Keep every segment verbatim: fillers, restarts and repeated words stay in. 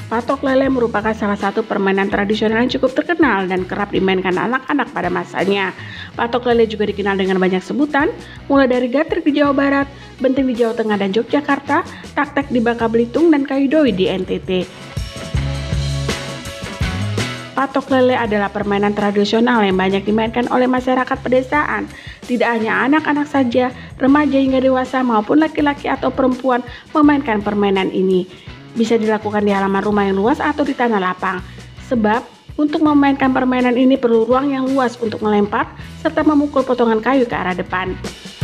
Patok lele merupakan salah satu permainan tradisional yang cukup terkenal dan kerap dimainkan anak-anak pada masanya. Patok lele juga dikenal dengan banyak sebutan, mulai dari gater di Jawa Barat, benting di Jawa Tengah dan Yogyakarta, taktek di Bangka Belitung, dan kayu doi di N T T. Patok lele adalah permainan tradisional yang banyak dimainkan oleh masyarakat pedesaan. Tidak hanya anak-anak saja, remaja hingga dewasa maupun laki-laki atau perempuan memainkan permainan ini. Bisa dilakukan di halaman rumah yang luas atau di tanah lapang. Sebab, untuk memainkan permainan ini perlu ruang yang luas untuk melempar serta memukul potongan kayu ke arah depan.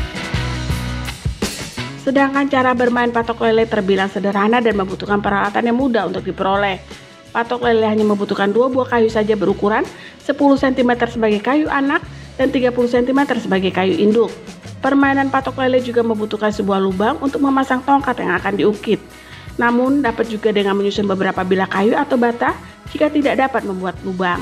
Sedangkan cara bermain patok lele terbilang sederhana dan membutuhkan peralatan yang mudah untuk diperoleh. Patok lele hanya membutuhkan dua buah kayu saja berukuran sepuluh sentimeter sebagai kayu anak dan tiga puluh sentimeter sebagai kayu induk. Permainan patok lele juga membutuhkan sebuah lubang untuk memasang tongkat yang akan diukit. Namun dapat juga dengan menyusun beberapa bilah kayu atau bata jika tidak dapat membuat lubang.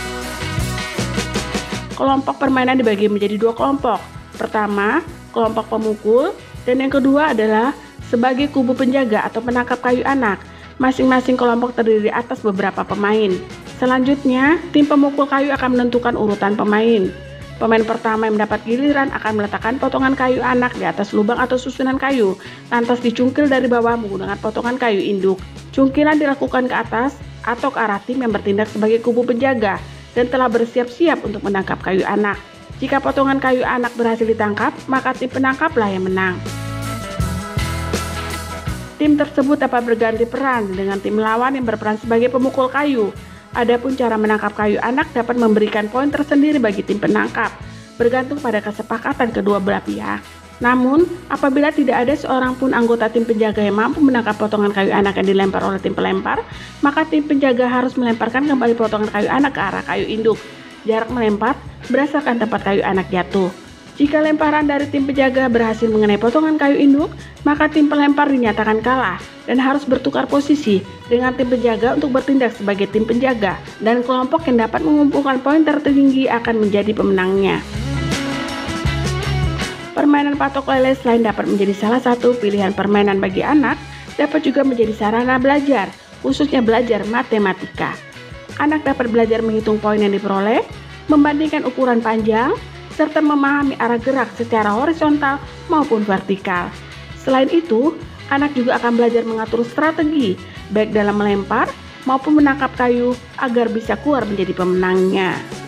Kelompok permainan dibagi menjadi dua kelompok. Pertama, kelompok pemukul, dan yang kedua adalah sebagai kubu penjaga atau penangkap kayu anak. Masing-masing kelompok terdiri atas beberapa pemain. Selanjutnya, tim pemukul kayu akan menentukan urutan pemain. Pemain pertama yang mendapat giliran akan meletakkan potongan kayu anak di atas lubang atau susunan kayu, lantas dicungkil dari bawah menggunakan potongan kayu induk. Cungkilan dilakukan ke atas atau ke arah tim yang bertindak sebagai kubu penjaga dan telah bersiap-siap untuk menangkap kayu anak. Jika potongan kayu anak berhasil ditangkap, maka tim penangkaplah yang menang. Tim tersebut dapat berganti peran dengan tim lawan yang berperan sebagai pemukul kayu. Adapun cara menangkap kayu anak dapat memberikan poin tersendiri bagi tim penangkap, bergantung pada kesepakatan kedua belah pihak. Namun, apabila tidak ada seorang pun anggota tim penjaga yang mampu menangkap potongan kayu anak yang dilempar oleh tim pelempar, maka tim penjaga harus melemparkan kembali potongan kayu anak ke arah kayu induk. Jarak melempar berdasarkan tempat kayu anak jatuh. Jika lemparan dari tim penjaga berhasil mengenai potongan kayu induk, maka tim pelempar dinyatakan kalah dan harus bertukar posisi dengan tim penjaga untuk bertindak sebagai tim penjaga, dan kelompok yang dapat mengumpulkan poin tertinggi akan menjadi pemenangnya. Permainan patok lele selain dapat menjadi salah satu pilihan permainan bagi anak, dapat juga menjadi sarana belajar, khususnya belajar matematika. Anak dapat belajar menghitung poin yang diperoleh, membandingkan ukuran panjang, serta memahami arah gerak secara horizontal maupun vertikal. Selain itu, anak juga akan belajar mengatur strategi, baik dalam melempar maupun menangkap kayu agar bisa keluar menjadi pemenangnya.